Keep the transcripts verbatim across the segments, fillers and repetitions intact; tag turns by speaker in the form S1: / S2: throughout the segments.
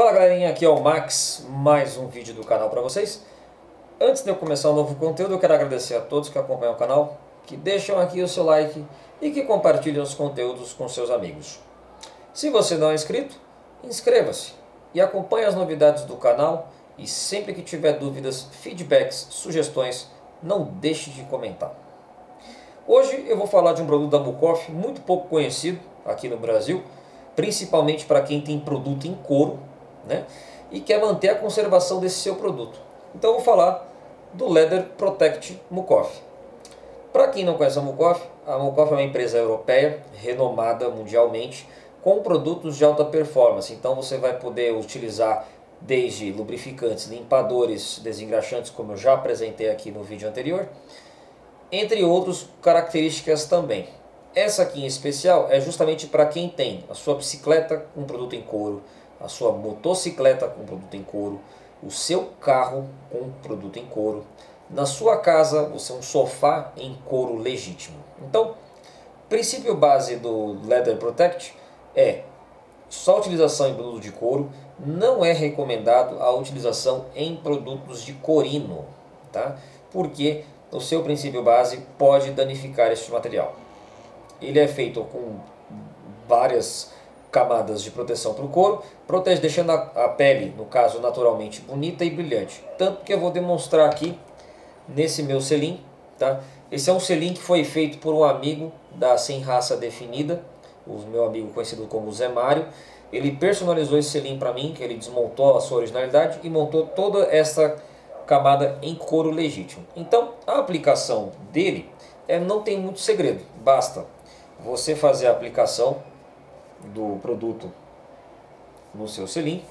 S1: Fala galerinha, aqui é o Max, mais um vídeo do canal para vocês. Antes de eu começar um novo conteúdo, eu quero agradecer a todos que acompanham o canal, que deixam aqui o seu like e que compartilham os conteúdos com seus amigos. Se você não é inscrito, inscreva-se e acompanhe as novidades do canal, e sempre que tiver dúvidas, feedbacks, sugestões, não deixe de comentar. Hoje eu vou falar de um produto da Mucoff muito pouco conhecido aqui no Brasil, principalmente para quem tem produto em couro, né, e quer manter a conservação desse seu produto. Então eu vou falar do Leather Protect Mucoff. Para quem não conhece a Mucoff, a Mucoff é uma empresa europeia, renomada mundialmente, com produtos de alta performance. Então você vai poder utilizar desde lubrificantes, limpadores, desengraxantes, como eu já apresentei aqui no vídeo anterior, entre outras características também. Essa aqui em especial é justamente para quem tem a sua bicicleta com produto em couro, a sua motocicleta com produto em couro, o seu carro com produto em couro, na sua casa você um sofá em couro legítimo. Então, o princípio base do Leather Protect é só utilização em produto de couro, não é recomendado a utilização em produtos de corino, tá? Porque o seu princípio base pode danificar este material. Ele é feito com várias camadas de proteção para o couro, protege deixando a, a pele, no caso, naturalmente bonita e brilhante. Tanto que eu vou demonstrar aqui nesse meu selim, tá? Esse é um selim que foi feito por um amigo da Sem Raça Definida, o meu amigo conhecido como Zé Mário. Ele personalizou esse selim para mim, que ele desmontou a sua originalidade e montou toda essa camada em couro legítimo. Então, a aplicação dele é, não tem muito segredo, basta você fazer a aplicação do produto no seu selim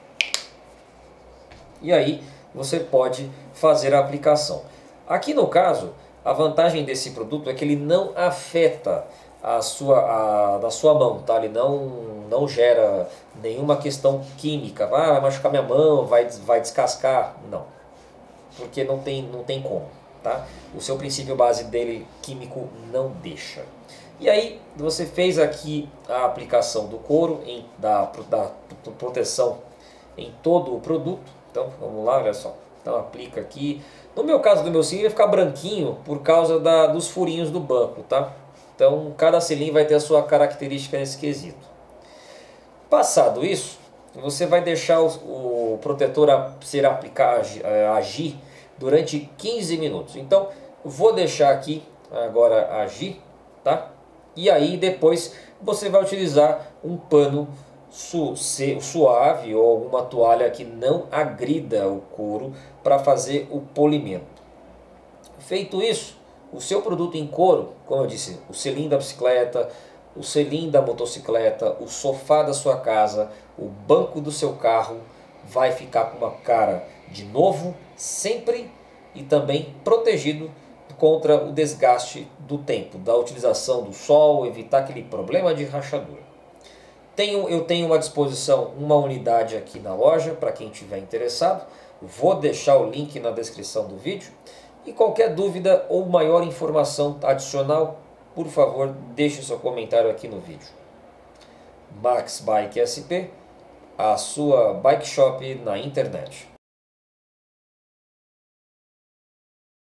S1: e aí você pode fazer a aplicação. Aqui no caso, a vantagem desse produto é que ele não afeta a sua, a, da sua mão, tá? Ele não, não gera nenhuma questão química, ah, vai machucar minha mão, vai, vai descascar, não, porque não tem, não tem como, tá? O seu princípio base dele químico não deixa. E aí você fez aqui a aplicação do couro, em, da, da proteção em todo o produto. Então vamos lá, olha só. Então aplica aqui. No meu caso do meu selim vai ficar branquinho por causa da, dos furinhos do banco, tá? Então cada selim vai ter a sua característica nesse quesito. Passado isso, você vai deixar o, o protetor a, ser aplicar, agir durante quinze minutos. Então vou deixar aqui agora agir, tá? E aí depois você vai utilizar um pano su suave ou alguma toalha que não agrida o couro para fazer o polimento. Feito isso, o seu produto em couro, como eu disse, o selim da bicicleta, o selim da motocicleta, o sofá da sua casa, o banco do seu carro, vai ficar com uma cara de novo sempre e também protegido contra o desgaste do tempo, da utilização do sol, evitar aquele problema de rachadura. Tenho, eu tenho à disposição uma unidade aqui na loja, para quem estiver interessado. Vou deixar o link na descrição do vídeo. E qualquer dúvida ou maior informação adicional, por favor, deixe seu comentário aqui no vídeo. Max Bike S P, a sua bike shop na internet.